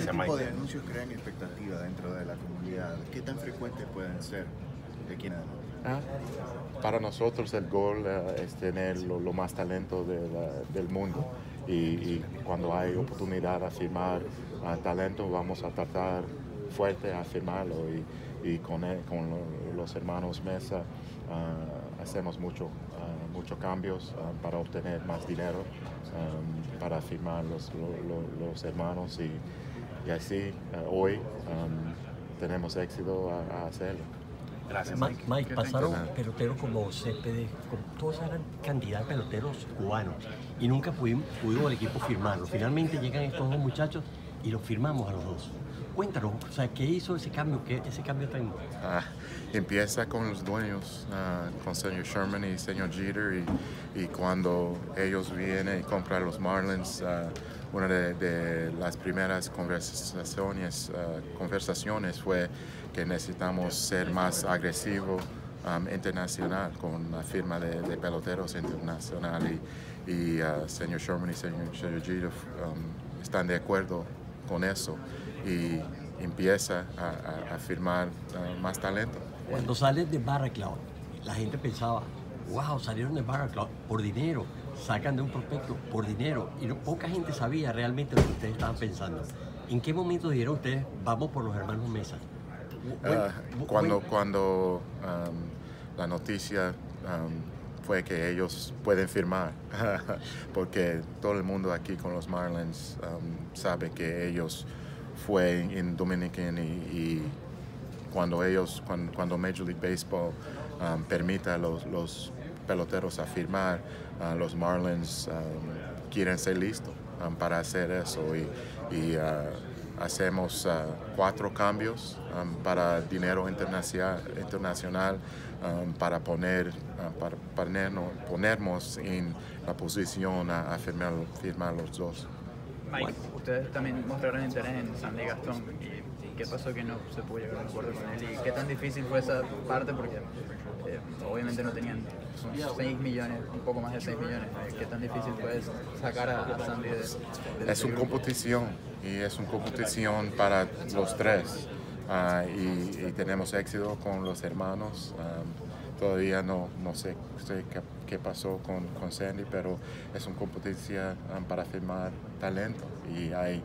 Gracias, tipo Mike. de anuncios crean expectativa dentro de la comunidad? ¿Qué tan frecuentes pueden ser de aquí en adelante? Para nosotros el gol es tener lo más talento del mundo y cuando hay oportunidad de firmar talento vamos a tratar fuerte a firmarlo y con los hermanos Mesa hacemos muchos cambios para obtener más dinero para firmar los hermanos y así hoy tenemos éxito a hacerlo. Gracias, Mike, Mike. pasaron peloteros como Céspedes, todos eran cantidad de peloteros cubanos y nunca pudimos el equipo firmarlo. Finalmente llegan estos dos muchachos y los firmamos a los dos. Cuéntanos, o sea, ¿qué hizo ese cambio? ¿Ese cambio tan...? Empieza con los dueños, con señor Sherman y señor Jeter y cuando ellos vienen y compran los Marlins, una de las primeras conversaciones fue que necesitamos ser más agresivos internacional con la firma de peloteros internacional y señor Sherman y señor Jeter están de acuerdo con eso y empieza a firmar más talento. Cuando sales de Barra Cloud, la gente pensaba, wow, salieron de Barra Cloud por dinero, sacan de un prospecto por dinero y poca gente sabía realmente lo que ustedes estaban pensando. ¿En qué momento dijeron ustedes, vamos por los hermanos Mesa? Cuando la noticia fue que ellos pueden firmar, porque todo el mundo aquí con los Marlins sabe que ellos fue en Dominican y cuando Major League Baseball permite a los peloteros a firmar, los Marlins quieren ser listos para hacer eso y hacemos 4 cambios para dinero internacional para ponernos en la posición a firmar los dos. Mike, ustedes también mostraron interés en Sandy Gastón y ¿qué pasó que no se pudo llegar a un acuerdo con él? ¿Y qué tan difícil fue esa parte? Porque obviamente no tenían 6 millones, un poco más de 6 millones. ¿Qué tan difícil fue sacar a Sandy de Es una competición y es una competición para los tres y tenemos éxito con los hermanos. Todavía no sé qué pasó con Sandy, pero es una competición para firmar talento y hay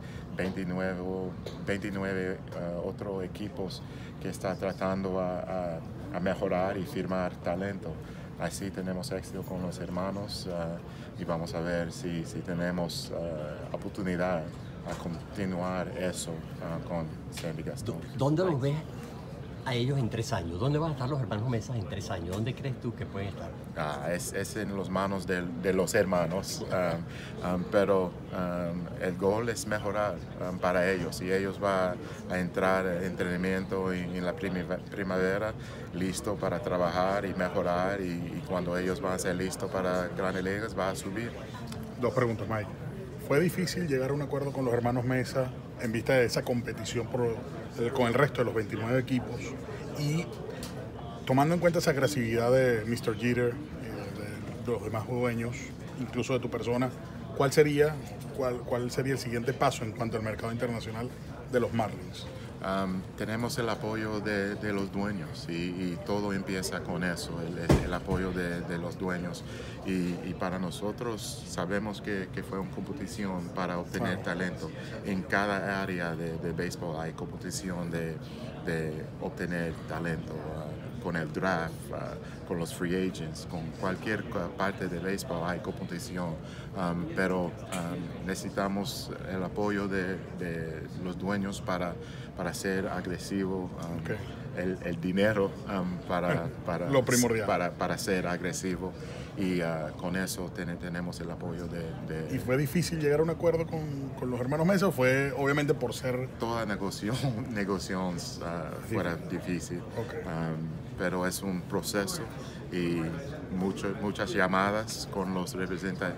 29 otros equipos que están tratando a mejorar y firmar talento. Así tenemos éxito con los hermanos y vamos a ver si tenemos oportunidad a continuar eso con Sandy Gastón. ¿Dónde los ves a ellos en 3 años? ¿Dónde van a estar los hermanos Mesa en 3 años? ¿Dónde crees tú que pueden estar? Es en las manos de los hermanos, pero el gol es mejorar para ellos y ellos van a entrar en entrenamiento en la primavera listo para trabajar y mejorar y cuando ellos van a ser listos para Grandes Ligas va a subir. 2 preguntas, Mike. ¿Fue difícil llegar a un acuerdo con los hermanos Mesa en vista de esa competición con el resto de los 29 equipos? Y tomando en cuenta esa agresividad de Mr. Jeter y de los demás dueños, incluso de tu persona, ¿cuál sería el siguiente paso en cuanto al mercado internacional de los Marlins? Tenemos el apoyo de los dueños y todo empieza con eso, el apoyo de los dueños y para nosotros sabemos que fue una competición para obtener talento. En cada área de béisbol hay competición de obtener talento. Con el draft, con los free agents, con cualquier parte de béisbol hay competición, pero necesitamos el apoyo de los dueños para ser agresivo, el dinero lo primordial. para ser agresivo y con eso tenemos el apoyo de... ¿Y fue difícil llegar a un acuerdo con los hermanos Mesa o fue obviamente por ser...? Toda negociación fuera difícil, pero es un proceso y muchas llamadas con los representantes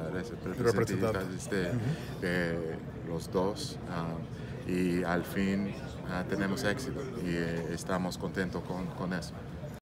de los dos y al fin tenemos éxito y estamos contentos con eso.